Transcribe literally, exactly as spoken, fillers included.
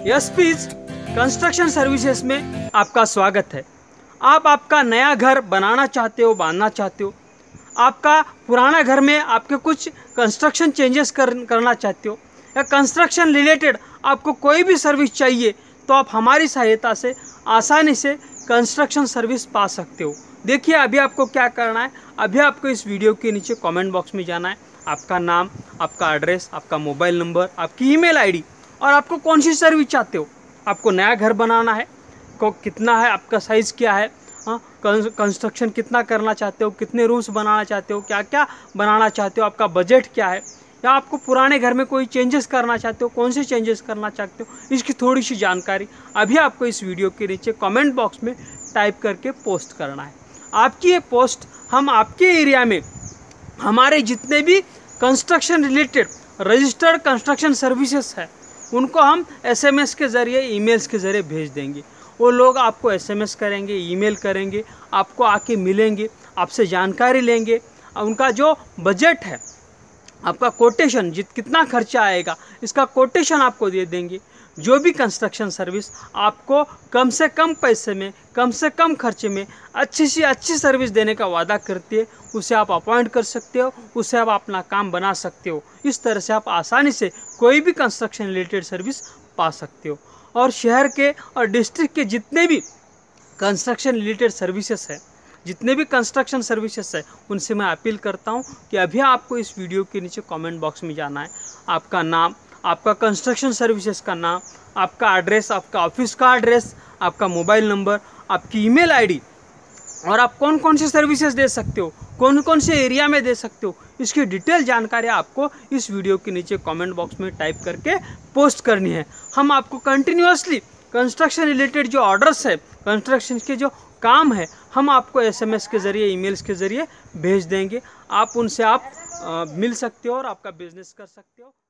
SPs construction services में आपका स्वागत है। आप आपका नया घर बनाना चाहते हो, बांधना चाहते हो, आपका पुराना घर में आपके कुछ कंस्ट्रक्शन चेंजेस कर करना चाहते हो, या कंस्ट्रक्शन रिलेटेड आपको कोई भी सर्विस चाहिए, तो आप हमारी सहायता से आसानी से कंस्ट्रक्शन सर्विस पा सकते हो। देखिए अभी आपको क्या करना है। अभी आपको इस वीडियो के नीचे कमेंट बॉक्स में जाना है, आपका नाम, आपका एड्रेस, आपका मोबाइल नंबर, आपकी ईमेल आईडी और आपको कौन सी सर्विस चाहते हो। आपको नया घर बनाना है, को कितना है, आपका साइज़ क्या है, हाँ कंस्ट्रक्शन कितना करना चाहते हो, कितने रूम्स बनाना चाहते हो, क्या क्या बनाना चाहते हो, आपका बजट क्या है, या आपको पुराने घर में कोई चेंजेस करना चाहते हो, कौन से चेंजेस करना चाहते हो, इसकी थोड़ी सी जानकारी अभी आपको इस वीडियो के नीचे कमेंट बॉक्स में टाइप करके पोस्ट करना है। आपकी ये पोस्ट हम आपके एरिया में हमारे जितने भी construction related registered construction services है उनको हम एसएमएस के ज़रिए, ईमेल्स के ज़रिए भेज देंगे। वो लोग आपको एसएमएस करेंगे, ईमेल करेंगे, आपको आके मिलेंगे, आपसे जानकारी लेंगे, उनका जो बजट है, आपका कोटेशन जित कितना खर्चा आएगा इसका कोटेशन आपको दे देंगे। जो भी कंस्ट्रक्शन सर्विस आपको कम से कम पैसे में, कम से कम खर्चे में अच्छी सी अच्छी सर्विस देने का वादा करती है, उसे आप अपॉइंट कर सकते हो, उससे आप अपना काम बना सकते हो। इस तरह से आप आसानी से कोई भी कंस्ट्रक्शन रिलेटेड सर्विस पा सकते हो। और शहर के और डिस्ट्रिक्ट के जितने भी कंस्ट्रक्शन रिलेटेड सर्विसेज है, जितने भी कंस्ट्रक्शन सर्विसेज है, उनसे मैं अपील करता हूं कि अभी आपको इस वीडियो के नीचे कमेंट बॉक्स में जाना है, आपका नाम, आपका कंस्ट्रक्शन सर्विसेज का नाम, आपका एड्रेस, आपका ऑफिस का एड्रेस, आपका मोबाइल नंबर, आपकी ईमेल आईडी और आप कौन कौन से सर्विसेज दे सकते हो, कौन कौन से एरिया में दे सकते हो, इसकी डिटेल जानकारी आपको इस वीडियो के नीचे कमेंट बॉक्स में टाइप करके पोस्ट करनी है। हम आपको कंटिन्यूअसली कंस्ट्रक्शन रिलेटेड जो ऑर्डर्स है, कंस्ट्रक्शन के जो काम है, हम आपको एसएमएस के ज़रिए, ईमेल्स के ज़रिए भेज देंगे। आप उनसे आप आ, मिल सकते हो और आपका बिजनेस कर सकते हो।